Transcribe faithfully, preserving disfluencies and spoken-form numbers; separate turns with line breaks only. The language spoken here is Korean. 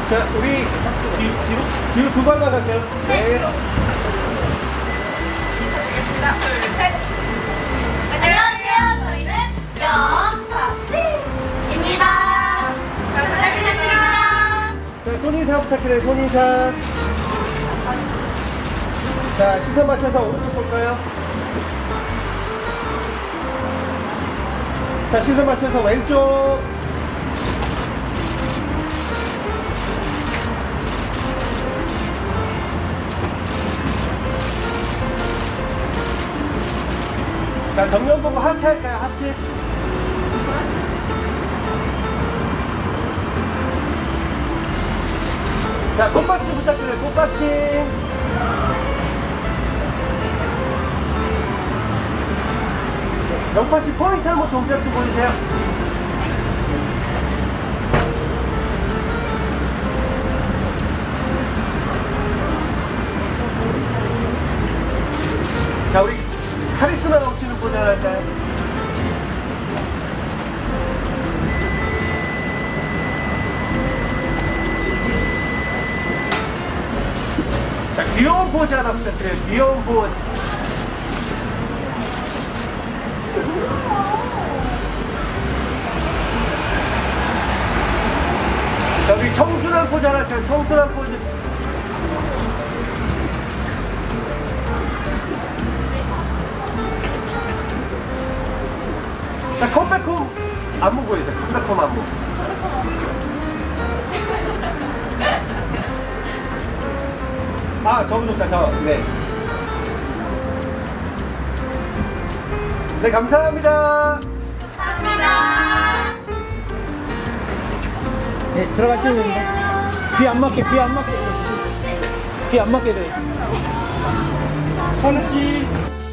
자, 우리 뒤, 뒤로, 뒤로 두 발만 갈게요. 네.
인사드리겠습니다. 둘, 셋. 안녕하세요. 저희는 영파씨입니다. 잘 부탁드립니다.
자, 손인사 부탁드려요. 손인사. 자, 시선 맞춰서 오른쪽 볼까요? 자, 시선 맞춰서 왼쪽. 자, 정면 보고 하트 할까요? 하트. 자, 손받침 부탁드려요. 손받침. 영파씨 포인트 한번 동작 좀 보여주세요. 자, 우리 카리스마 넘치는 포즈 하나 할까요? 자, 귀여운 포즈 하나 부탁드려요. 귀여운 포즈. 자, 우리 청순한 포즈 하나 할까요? 청순한 포즈. 자, 컴백홈 안무 보여주세요. 컴백홈 안무. 아, 저거 좋다. 저. 네. 네, 감사합니다.
감사합니다.
네, 들어가시면 됩니다. 귀 안 맞게, 귀 안 맞게. 귀 안 맞게 돼요. 하나씩.